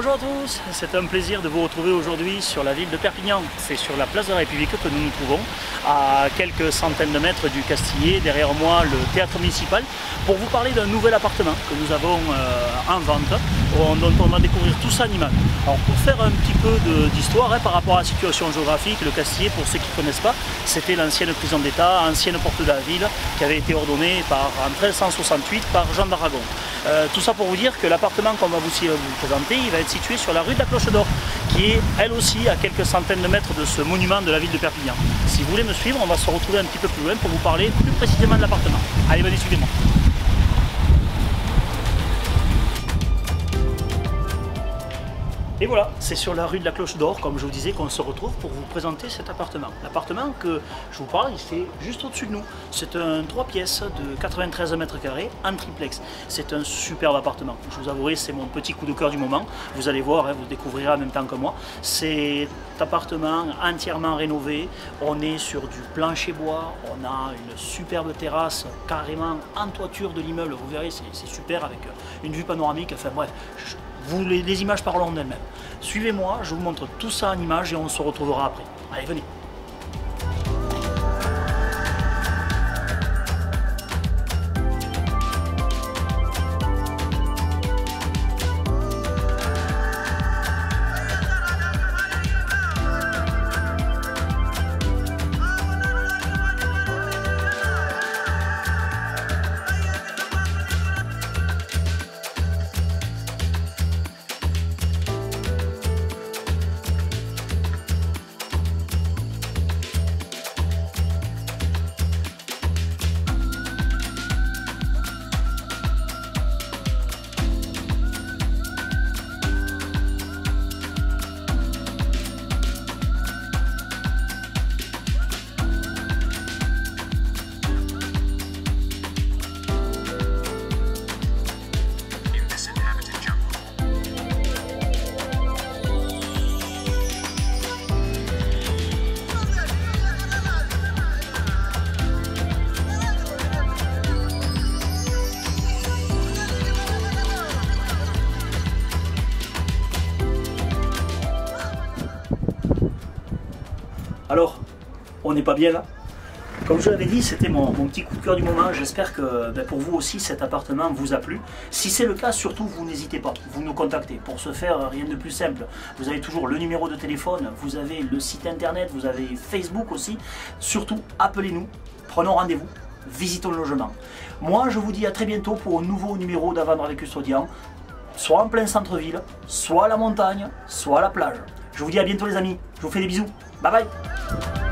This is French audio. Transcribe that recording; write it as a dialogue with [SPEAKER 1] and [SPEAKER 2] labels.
[SPEAKER 1] Bonjour à tous, c'est un plaisir de vous retrouver aujourd'hui sur la ville de Perpignan. C'est sur la place de la République que nous nous trouvons, à quelques centaines de mètres du Castillet, derrière moi le théâtre municipal, pour vous parler d'un nouvel appartement que nous avons en vente, dont on va découvrir tout ça en images. Alors pour faire un petit peu d'histoire par rapport à la situation géographique, le Castillet, pour ceux qui ne connaissent pas, c'était l'ancienne prison d'État, ancienne porte de la ville, qui avait été ordonnée en 1368 par Jean d'Aragon. Tout ça pour vous dire que l'appartement qu'on va vous présenter, il va être situé sur la rue de la Cloche d'Or, qui est elle aussi à quelques centaines de mètres de ce monument de la ville de Perpignan. Si vous voulez me suivre, on va se retrouver un petit peu plus loin pour vous parler plus précisément de l'appartement. Allez, venez, suivez-moi. Et voilà, c'est sur la rue de la Cloche d'Or, comme je vous disais, qu'on se retrouve pour vous présenter cet appartement. L'appartement que je vous parle, il est juste au-dessus de nous. C'est un 3 pièces de 93 mètres carrés en triplex. C'est un superbe appartement. Je vous avouerai, c'est mon petit coup de cœur du moment. Vous allez voir, vous découvrirez en même temps que moi. C'est un appartement entièrement rénové. On est sur du plancher bois. On a une superbe terrasse carrément en toiture de l'immeuble. Vous verrez, c'est super avec une vue panoramique. Enfin bref, les images parleront d'elles-mêmes. Suivez-moi, je vous montre tout ça en images et on se retrouvera après. Allez, venez. Alors, on n'est pas bien là? Comme je l'avais dit, c'était mon petit coup de cœur du moment. J'espère que pour vous aussi, cet appartement vous a plu. Si c'est le cas, surtout, vous n'hésitez pas, vous nous contactez. Pour ce faire, rien de plus simple. Vous avez toujours le numéro de téléphone, vous avez le site internet, vous avez Facebook aussi. Surtout, appelez-nous, prenons rendez-vous, visitons le logement. Moi, je vous dis à très bientôt pour un nouveau numéro d'À Vendre avec Custodian, soit en plein centre-ville, soit à la montagne, soit à la plage. Je vous dis à bientôt les amis, je vous fais des bisous, bye bye.